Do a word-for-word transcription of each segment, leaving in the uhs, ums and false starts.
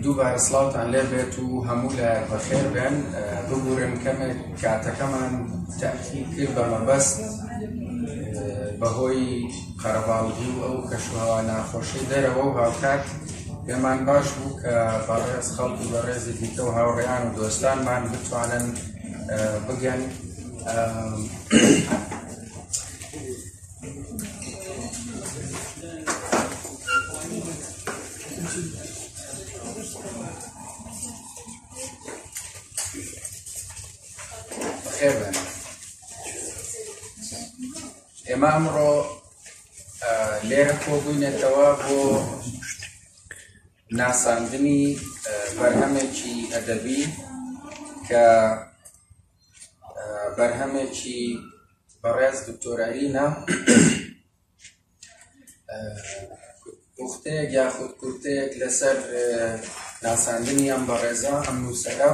دووبارە سڵاوتان لێ بێت و هەموو لایەک بەخێر بێن. ببوورن کەمێک کاتەکەمان تاکید کرد بە مەبەست بەهۆی قەرەباڵغی و ئەو کەشوهەوا ناخۆشی دەرەوە و هاوکات پێمان باش بوو کە بەڕێز خەڵکی بەڕێزی دیکە و هاوڕێیان و دۆستانمان بتوانن بگەن بەخێر بێن. ئێمە ئەمڕۆ لێرە کۆبووینەتەوە بۆ ناساندنی بەرهەمێکی ئەدەبی کە بەرهەمێکی بەڕێز دکتۆر ئەرینە کوختەیەک یاخود کورتەیەک لەسەر ناساندنی ئەم بەڕێزە ئەم نووسەرە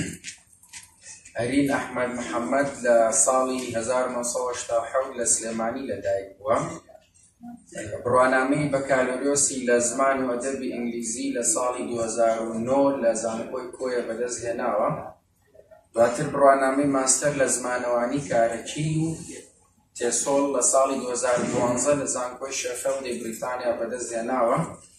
ئەرین ئەحمەد محەممەد لە ساڵی هەزار و نۆ سەد و هەشتا و حەوت لە سلێمانی لەدایک بووە. بڕوانامەی بەکالۆریۆسی لە زمان و ئەدەبی ئینگلیزی لە ساڵی دوو هەزار و نۆ لە زانکۆی کۆیە بەدەست هێناوە. دواتر بڕوانامەی ماستەر لە زمانەوانی کارەکی و تێسۆڵ لە ساڵی دوو هەزار و دوانزە لە زانکۆی شێفێڵدی بریتانیا بەدەست هێناوە.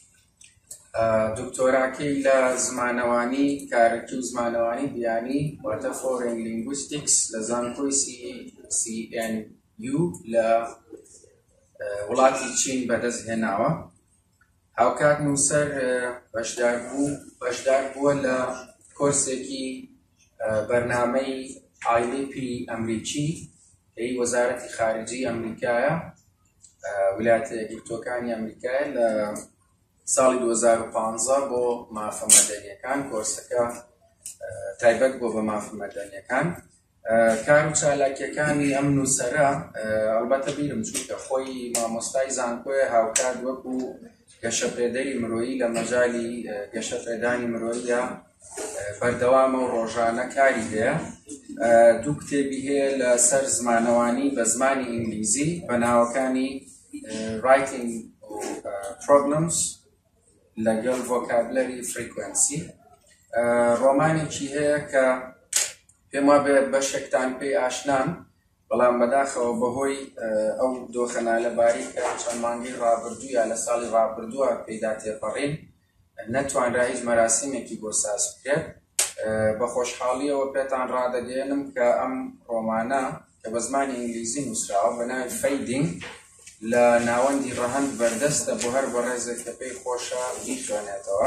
دکتۆراکەی لە زمانەوانی کارەکی و زمانەوانی بیانی واتە فۆرین لینگویستیکس لە زانکۆی سی ئێن یو لە وڵاتی چین بەدەست هێناوە. هاوکات نووسەر بەشدار بووە لە کۆرسێکی بەرنامەی ئایلیپی ئەمریکی کەی وەزارەتی خارجی ئەمریکایە ویلایەتە یەکگرتووەکانی ئەمریکایە لە ساڵی دوو هەزار و پانزە بۆ مافە مەدەنیەکان. کۆرسەکە تایبەت بۆ بە مافە مەدەنیەکان. کار و چالاکیەکانی ئەم نووسەرە ئەلبەتە بیرم چووکە خۆی مامۆستای زانکۆیە هاوکات وەکو گەشەپێدەری مرۆیی لە مەجالی گەشەپێدانی مرۆییە بەردەوامە و ڕۆژانە کاری هەیە. دوو کتێبی هەیە لە سەر زمانەوانی بە زمانی ئینگلیزی بە ناوەکانی writing problems لەگەڵ vocabulary frequency. ڕۆمانێکی هەیە کە پێم وابێ بەشێکتان پێی ئاشنان بەڵام بەداخەوە بەهۆی ئەو دۆخەنا لەباری کە چەند مانگی ڕابردوو یا لە ساڵی ڕابردووە پێدا تێپەڕین نەتوانرا هیچ مەراسیمێکی بۆ ساز بکرێت. بە خۆشحاڵیەوە پێتان ڕادەگەێنم کە ئەم ڕۆمانە کە بە زمانی ئینگلیزی نووسراوە بە ناوی فەیدینگ لە ناوەندی ڕەهەند بەردەستە بۆ هەر بەڕێزێک کە پێی خۆشە بیخوێنێتەوە.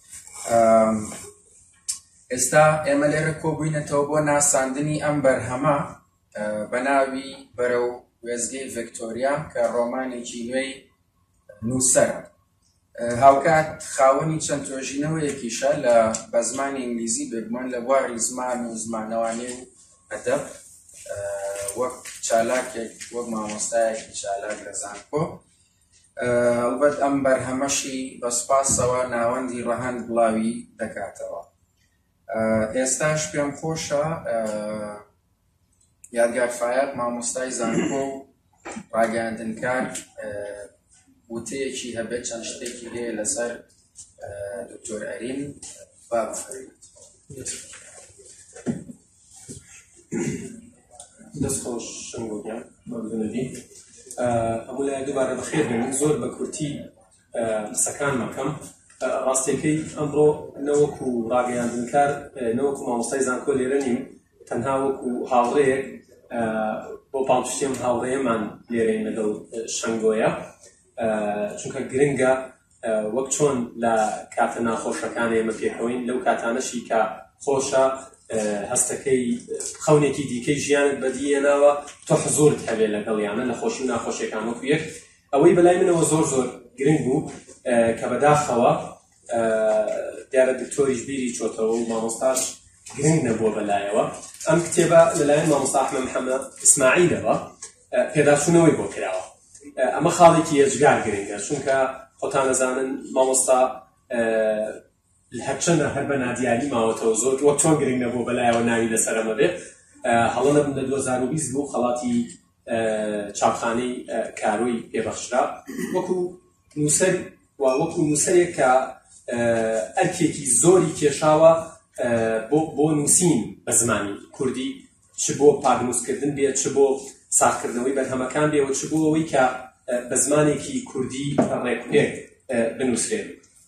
ئێستا ئێمە لێرە کۆبووینەتەوە بۆ ناساندنی ئەم بەرهەمە بە ناوی بەرەو وێزگەی ڤیکتۆریا کە ڕۆمانێکی نوێی نووسەرە. هاوکات خاوەنی چەند تۆژینەوەیەکیشە لە بە زمانی ئینگلیزی بێگومان لە بواری زمان و زمانەوانی و ئەدەب وەک چالاکێک وەک مامۆستایەکی چالاک لە زانکۆ. ئەلبەت ئەم بەرهەمەشی بە سوپاسەوە ناوەندی ڕەهەند بڵاوی دەکاتەوە. ئێستاش پێم خۆشە یادگار فایق مامۆستای زانکۆ و ڕاگەاندنکار وتەیەکی هەبێت چەند شتێکی هەیە لەسەر دکتۆر ئەرین با بفەرمێت. دەست خۆش شنگۆگیان بەبوونەوی هەموو لای دووبارە بەخێر بێن. زۆر بە کورتی قسەکان مەکەم. ڕاستیەکەی ئەمڕۆ نەوەکو ڕاگەیاندنکار نەوەکو مامۆستای زانکۆ لێرە نیم، تەنها وەکو هاوڕێیەک بۆ پاڵپشتیم هاوڕێیەمان لێرەین لەگەڵ شەنگۆیە، چونکە گرنگە وەک چۆن لە کاتە ناخۆشەکان ئێمە پێکەوەین لەو کاتانەشی کە خۆشە هەستەکەی خەونێکی دیکەی ژیانت بەدیهێناوە تۆ حزورت هەبێ لەگەڵیانە لە خۆشی و ناخۆشیەکان وەکو یەک. ئەوەی بەلای منەوە زۆر زۆر گرنگ بوو کە بەداخەوە دیارە دکتۆریش بیری چۆتەوە و مامۆستاش گرنگ نەبووە بەلایەوە. ئەم کتێبە لەلایەن مامۆستا ئەحمەد محەممەد ئیسماعیلەوە پێداچوونەوەی بۆ کراوە. ئەمە خاڵێکی یەجگار گرنگە، چونکە خۆتان دەزانن مامۆستا هەرچەندە هەر بە نادیاری ماوەتەوە زۆر وەک چۆن گرنگ نەبوو بەلایەوە ناوی لەسەرەمە بێت. هەڵە نەبوون لە دوو هەزار و بیست بوو خەڵاتی چاپخانەی کارۆی پێبەخشرا وەکو نووسەر و وەکو نووسەرێک کە ئەرکێکی زۆری کێشاوە بۆ نووسین بە زمانی کوردی، چ بۆ پاگنووسکردن بێت، چ بۆ ساختکردنەوەی بەرهەمەکان بێ، و چ بۆ ئەوەی کە بە زمانێکی کوردی ڕێکپێک بنووسرێت.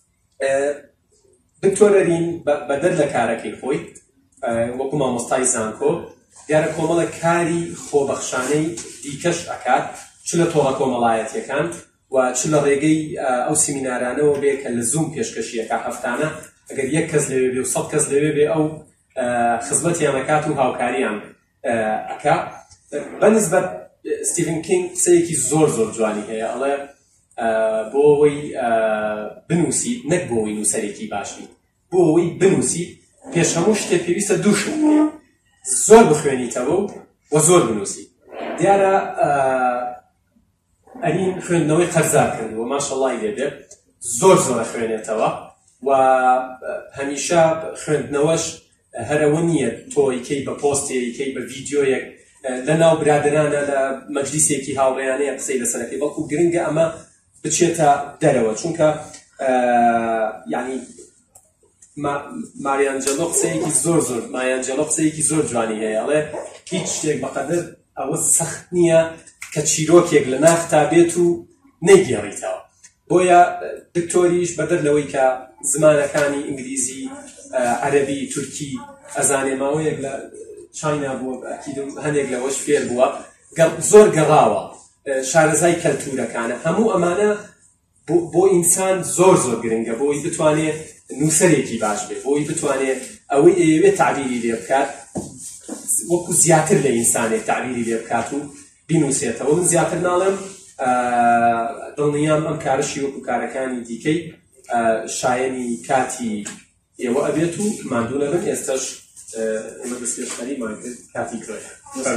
دکتۆرەرین بەدەر لە کارەکەی خۆی وەکو مامۆستای زانکۆ دیارە کۆمەڵە کاری خۆبەخشانەی دیکەش ئەکات، چ لە تۆڵە کۆمەڵایەتیەکان و چ لە ڕێگەی ئەو سیمینارانەوە بێ کە لە زوم پێشکەشیەکە هەفتانە ئەگەر یەک کەس لەوێ بێ و سەد کەس لەوێ بێ ئەو خزمەتیان ئەکات و هاوکاریان ئەکا. بەنسبەت ستیڤن کینگ قسەیەکی زۆر زۆر جوانی هەیە، ئەڵێ بۆ ئەوەی بنووسیت، نەک بۆ ئەوەی نووسەرێکی باشیت، بۆ ئەوەی بنووسیت پێش هەموو شتێک پێویستە دوو شت هەیە: زۆر بخوێنیتەوە و زۆر بنووسیت. دیارە ئەنین خوێندنەوەی قەرزار کردووە، ماشەڵڵای لێبێ زۆر زۆر خوێنێتەوە و هەمیشە خوێندنەوەش هەرەوە نییە تۆ ئیکەی بە پۆستێ، ئیکەی بە ڤیدیۆیەک لە ناو برادرانە لە مەجلیسێکی هاوڕێیانەیە قسەی لەسەرەکەی، بەڵکو گرنگە ئەمە بچێتە دەرەوە، چونکە یعنی ماریانجەلۆ قسەیەکی زۆر زۆر ماریانجەلۆ قسەیەکی زۆر جوانی هەیە، ئەڵێ هیچ شتێک بەقەدر ئەوە سەخت نییە کە چیرۆکێک لە ناختا بێت و نەیگێڕیتەوە. بۆیە دکتۆریش بەدەر لەوەی کە زمانەکانی ئینگلیزی، عەرەبی، تورکی ئەزانێ، ماوەیەک لە چاینا بووە، هەندێک لەوەش فێر بووە، زۆر گەڕاوە شارەزای کەلتورەکانە. هەموو ئەمانە بۆ ئینسان زۆر زۆر گرنگە بۆی بتوانێت نووسەرێکی باش بێت، بۆی بتوانێت ئەوەی ئەوێت تعبیری لێ بکات وەکو زیاتر لە ئینسانێک تعبیری لێ بکات و بینووسێتەوە. من زیاتر ناڵێم، دڵنیام ئەم کارشی وەکو کارەکانی دیکەی شایەنی کاتی ئێوە ئەبێت و ماندوو نەبن. ئێستاش ئێمە دەستپێشخەری ماکرد کاتی کرۆیە.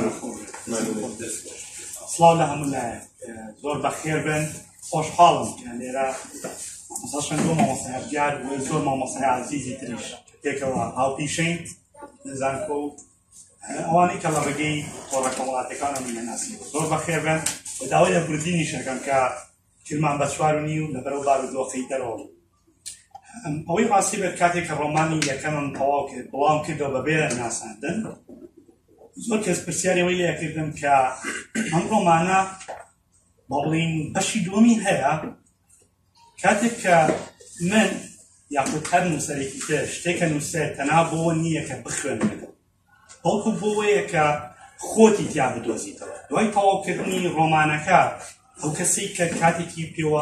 سڵاو لە هەموو لایەک، زۆر بەخێر بن، خۆشحاڵم کە لێرە مەسەڵشەن دۆ مامۆستای هەرگیار و زۆر مامۆستای عەزیزی تریش تێکەوە هاوپیشەین لە زانکۆ و ئەوانەی کە لە ڕێگەی تۆڕە کۆمەڵاتیەکانە من ناسیوە زۆر بەخێر بن. و داوای لە کوردینیش دەکەم کە کرمان بە چوار و نیو لەبەرەو بارودۆخەی دەرەوە. ئەوەی ڕاستی بێت کاتێک کە ڕۆمانی یەکەمم تەواو کرد بڵاوم کردەوە بەبێ ناساندن، زۆر کەس پرسیاری ئەوەی لێ کردم کە ئەم ڕۆمانە بەڵین بەشی دووەمی هەیە، کاتێک کە من یاخود هەر نووسەرێکی تر شتێکە نووسێت تەنها بۆەوە نییە کە بخوێنێتەوە، بەڵکو بۆوەیە کە خۆتی تیا بدۆزیتەوە. دوای تەواوکردنی ڕۆمانەکە ئەو کەسەی کە کاتێکی پێوە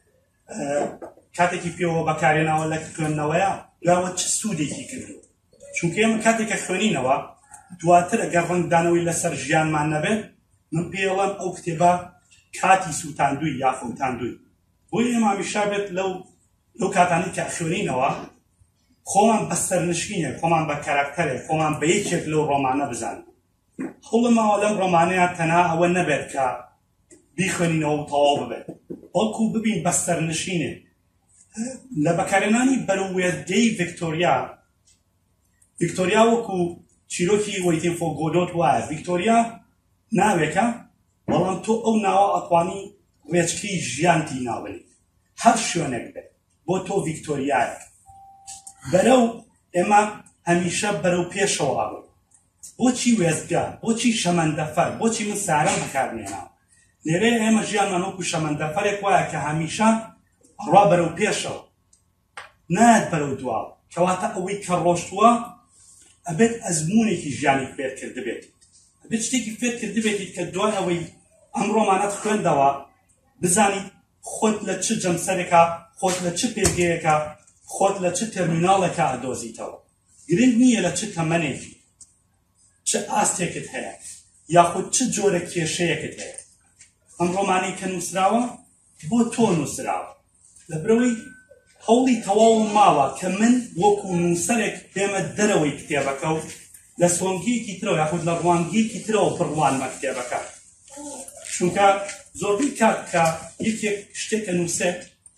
کاتێکی پێوە بەکارێناوە لە خوێندنەوەیە دوایەوە چ سوودێکی کردو، چونکە ئێمە کاتێککە خوێنینەوە دواتر ئەگەر ڕەنگدانەوەی لەسەر ژیانمان نەبێت، من پێوەڵێم ئەو کتێبە کاتی سووتاندووی یا فوتاندووی. بۆی ئێمە هەمیشە بێت لەو لەو کاتانی کە خوێنینەوە خۆمان بە سەرنشینێ، خۆمان بە کاراکتەرێک، خۆمان بە یەکێک لەو ڕۆمانە بزانین. هەوڵمەوە لەم ڕۆمانەیە تەنها ئەوە نەبێت کە بیخوێنینەوە و تەواو ببێت، بەڵکو ببین بە سەرنشینێ لە بەکارێنانی بەروێردەی ڤیکتۆریا. ڤیکتۆریا وەکو چیرۆکی وەیتین فۆ گۆدۆت وایە، ڤیکتۆریا ناوێکە، بەڵام تۆ ئەو ناوە ئەتوانی ڕێچکەی ژیانتی ناوێت، هەر شوێنێک بێت بۆ تۆ ڤیکتۆریایەک. بەرەو ئێمە هەمیشە بەرەو پێشەوە ئاوێت. بۆچی وێزگار، بۆچی شەمەندەفەر، بۆچی من سارەم بەکارمێناوە؟ لێرە ئێمە ژیانمان وەکو شەمەندەفەرێک وایە کە هەمیشە ڕوا بەرەو پێشەوە، نایەت بەرەو دواوە، کەواتە ئەوەی کە ڕۆشتووە ئەبێت ئەزموونێکی ژیانی فێر کرد بێت، ئەبێت شتێکی فێر کرد بێتیت کە دوای ئەوەی ئەم ڕۆمانەت خوێندەوە بزانیت خۆت لە چ جەمسەرێکە، خۆت لە چ پێگەیەکە، خۆت لە چ تەرمیناڵێکە ئەدۆزیتەوە. گرنگ نییە لە چ تەمەنێکی، چ ئاستێکت هەیە، یاخود چ جۆرە کێشەیەکت هەیە. ئەم ڕۆمانەی کە نووسراوە بۆ تۆ نووسراوە، لەبرەوەی هەوڵی تەواو ماوە کە من وەکو نووسەرێک بێمە دەرەوەی کتێبەکە و لە سۆنگیەکی ترەوە یاخود لە ڕوانگیەکی ترەوە بڕوانمە کتێبەکە. چونکە زۆربەی کات کە یەکێک شتێکە نووسێت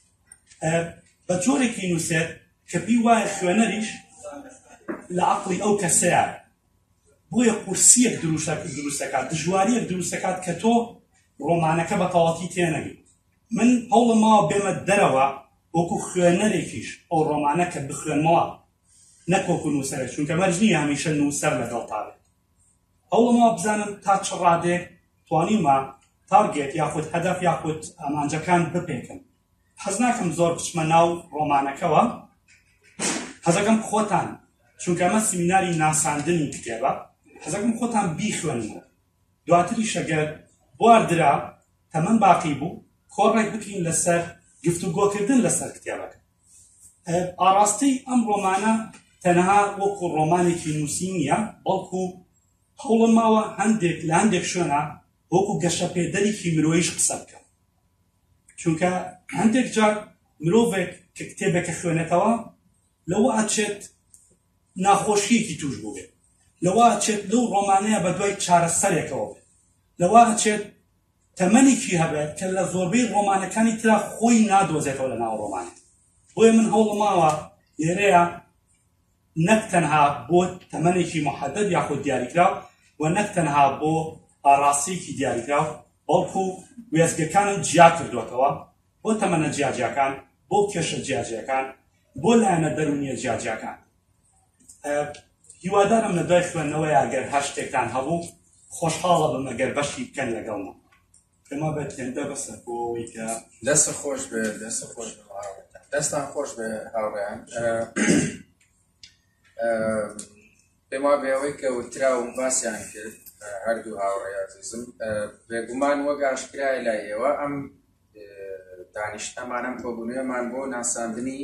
بە جۆرێکی نووسێت کە پێی وایە خوێنەریش لە عەقڵی ئەو کەسەیە، بۆیە قورسیەک دروستەکات، دژواریەک دروستەکات کە تۆ ڕۆمانەکە بە تەواوەتی تێنەگەی. من هەوڵم ماوە بێمە دەرەوە وەکو خوێنەرێکیش ئەو ڕۆمانە کە بخوێنمەوە نەک وەکو نووسەرێک، چونکە مەرج نییە هەمیشە نووسەر لەگەڵ تاوێت. هەوڵەمەوە بزانم تا چ ڕادێک توانیمە تارگێت یاخود هەدەف یاخود ئامانجەکان بپێکن. حەز ناکەم زۆر بچمە ناو ڕۆمانەکەوە، حەزەکەم خۆتان، چونکە ئەمە سیمیناری ناساندنی کتێبە، حەزەکەم خۆتان بیخوێنەوە. دواتریش ئەگەر بواردرا تەمەن باقی بوو کۆڕێک بکەین لەسەر گفتوگۆکردن لەسەر کتێبەکە. ئاڕاستی ئەم ڕۆمانە تەنها وەکو ڕۆمانێکی نووسی نییە، بەڵکو هەوڵم ماوە هەندێک لە هەندێک شوێنە وەکو گەشە پێدەرێکی مرۆیش قسە بکەم، چونکە هەندێک جار مرۆڤێک کە کتێبێکە خوێنێتەوە لەوە ئاچێت ناخۆشیەکی توش بوو بێت، لەوە ئاچێت لەو ڕۆمانەیە بە دوای چارەسەرێکەوە بێت، لەوە ئاچێت تەمەنێکی هەبێت کە لە زۆربەی ڕۆمانەکانی ترا خۆی نادۆزێتەوە لە ناو ڕۆمانێک. بۆیە من هەوڵم ماوە لێرەیە نەک تەنها بۆ تەمەنێکی محەدەد یاخود دیاریکراو و نەک تەنها بۆ ئاڕاستەیەکی دیاریکراو، بەڵکو وێستگەکانم جیا کردوێتەوە بۆ تەمەنە جیاجیاکان، بۆ کێشە جیاجیاکان، بۆ لایەنە دەرونیە جیاجیاکان. هیوادارم لە دوای خوێندنەوەی ئەگەر هەر شتێکتان هەبوو خۆشحاڵە بم ئەگەر بەشی بکەن لەگەڵمە. پێما بێت هێندە بەسە بۆەوەی کە دەستە خۆش بێ دەستە خۆش دەستان خۆش بێ هاوڕێیان. پێما بێەوەی کە وترا و باسییان کرد هەردوو هاوڕێی عەزیزم، بێگومان وەک ئاشکرای لای ئێوە ئەم دانیشتەمان ئەم کۆبوونەوەمان بۆ ناساندنی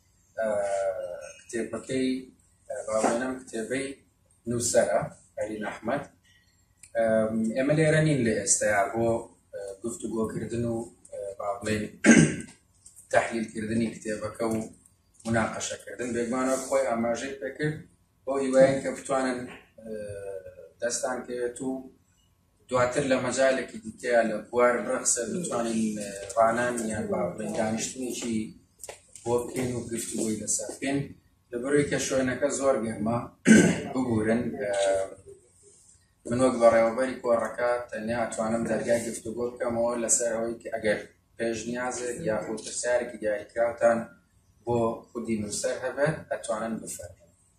کتێبەکەی باڵێنم کتێبەی نووسەرە عەلی ئەحمەد. ئێمە لێرە نین لە ئێستایا بۆ گفتوگۆکردن و با بڵێن تەحلیلکردنی کتێبەکە و مناقەشەکردن. بێگومانە خۆی ئاماژەی پێکرد بۆ هیوایەن کە بتوانن دەستان کەوێت و دواتر لە مەجالێکی دیکەیە لە بوار ڕەخسە بتوانین ڕانان یان با بڵێن دانیشتنێکی بۆ بکەین و گفتوگۆی لەسەر بکەین، لەبەرەوەی کە شوێنەکە زۆر گەرمە ببورن. من وەک بەڕێوەبەری کۆڕەکە تەنیا ئەتوانم دەرگای گفتوگۆ بکەمەوە لەسەر ئەوەی کە ئەگەر پێشنیازێک یاخود پرسیارێکی دیاریکراوتان بۆ خودی نووسەر هەبێت ئەتوانن بفەرمێن.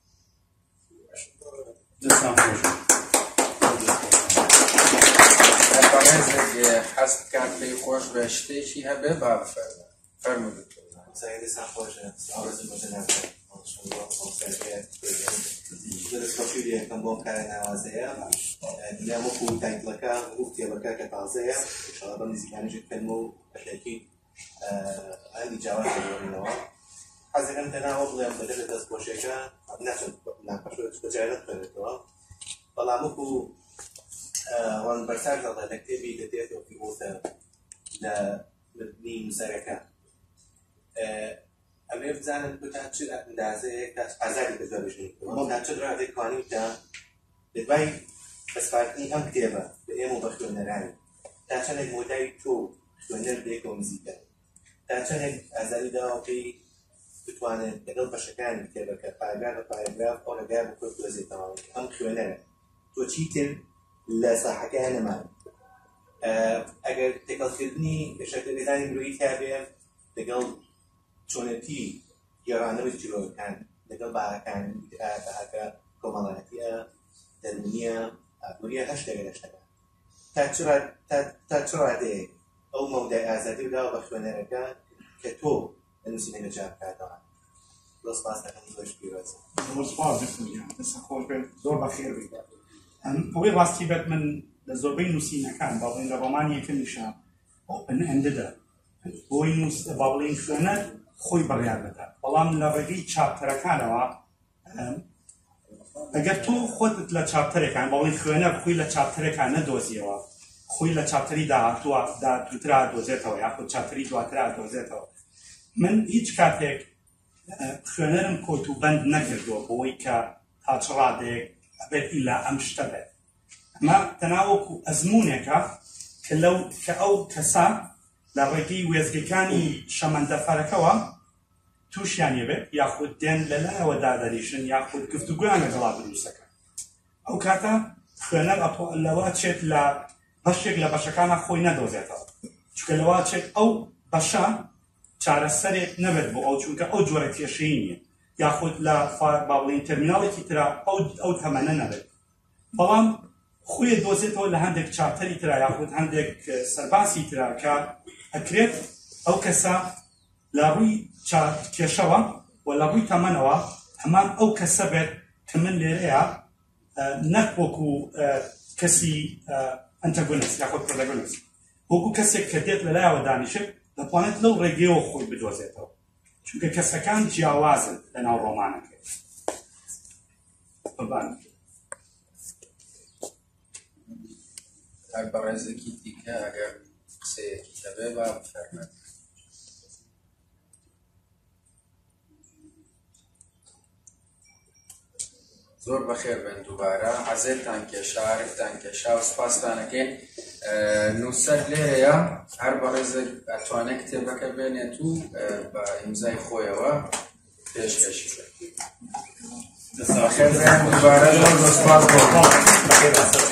حەز بکات پێی خۆش بە شتێکی هەبێ با بفەرمێن. فەرموو دکتۆر. سایدەسان خۆشە ئاوازم بەجە ناکەن دەستکەوتی یەکەم بۆ کارە ناوازەیە دیام وەکو تایتڵەکە و کتێبەکە کە تازەیە ئینشاڵڵا بەم نزیکانیشت بکەنمە و بەشێکی هەندی جاواز دەگەڕینەوە. حەزەکەم تەناوە بڵێم بەدەر لە دەستپۆشێکە ناچەند ناپەشۆت بەجای نەتخوێنێتەوە، بەڵام وەکو ڕۆن بەرسار دەڵێ لە کتێبی دەدێتەوە پیرۆتە لە مردنی نووسەرەکە. ئەمێ بزانن تا چ ئەندازەیەک تا ئازاری بەجێ بژێنیتەوە، تا چ ڕادێکوانین کە لە دوای بەسپارتنی ئەم کتێبە بە ئێمە و بە خوێنەرانی تا چەندێک مۆدای تۆ خوێنەر بێکەوە نزیکە، تا چەندێک ئازاری داوە پێی بتوانێت لەگەڵ بەشەکانی کتێبەکە پاراگراف بە پاراگراف ئەو ڕێگای بۆ کۆت بدۆزێتەوە ئەم خوێنەرە تۆ چیتر لە ساحەکەیان نەمان. ئەگەر تێکەڵکردنی گەشەکردنی مرۆیی هەبێ لەگەڵ چۆنەتی گێڕانەوەی چیرۆکان لەگەڵ باڕەکان بەهاکە کۆمەڵایەتیە دەرونیە ئابووریە هەر شتێک لە شتەکان تا چ ڕادەیەک ئەو مەودای ئازادی بداوە بە خوێنەرەکە کە تۆ لە نووسینەکە جا بکاتەوە. زۆر سپاس دەکەم زۆر پیرۆزم. زۆر سپاس دەکەم دەستە خۆش بێت زۆر بەخێر بێت. ئەوەی ڕاستی بێت من لە زۆربەی نووسینەکان باڵێن لە ڕۆمانیەکەمیشە ئۆپن ئەنددە بۆی باڵێن خوێنەر خۆی بڕیار بدات، بەڵام لە ڕێگەی چاپتەرەکانەوە ئەگەر تۆ خۆتت لە چاپتەرێکان باڵی خوێنەر خۆی لە چاپتەرێکان نەدۆزیەوە، خۆی لە چاپتەری داهاتووە داترا دۆزێتەوە یاخود چاپتەری دواترا دۆزێتەوە. من هیچ کاتێک خوێنەرم کۆت و بەند نەکردووە بۆی کە تا چ ڕادێک ئەبێت ئیلا ئەم شتە بێت. ئەمە تەناوەکو ئەزمونێکە کە لەو کە ئەو کەسە لە ڕێگەی وێزگەکانی شەمەندەفەرەکەوە تووشیان بێت یاخود دێن لەلایەوە دادەنیشن یاخود گفتوگویان لەگەڵا بنووسەکە. ئەو کاتە خوێنەر لەوە چێت لە بەشێک لە بەشەکانە خۆی نەدۆزێتەوە، چونکە لەوە چێت ئەو بەشە چ چارەسەرێک نەبێت بۆ ئەو چونکە ئەو جۆرە کێشەی نییە یاخود لە با بڵێن تەرمیناڵێکی ترا ئەو تەمەنە نەبێت بەڵام خۆی دۆزێتەوە لە هەندێک چارتەری ترا یاخود هەندێک سەرباسی ترا کە ئەکرێت ئەو کەسە لە ڕووی کێشەوە و لە ڕووی تەمەنەوە هەمان ئەو کەسە بێت کە من لێرەیە نەک وەکو کەسی ئەنتەگۆنیست یاخود پرۆتاگۆنیست وەکو کەسێک کە دێت لەلایەوە دانیشت دەتوانێت لەو ڕێگەیەوە خۆی بدۆزێتەوە چونکە کەسەکان جیاوازن لەناو ڕۆمانەکە بەبان هەر بەڕێزێکی دیکە ئەگەر قسەیەکی هەبێ با بفەرمێت. زۆر بەخێر بن دووبارە عەزێتان کێشا عەرفتان کێشا و سوپاستانەکەین. نووسەر لێرەیە هەر بەڕێزێک ئەتوانێت کتێبەکە بێنێت و بە ئیمزای خۆیەوە پێشکەشی بێت. بەخێر بن دووبارە زۆر سوپاس بۆ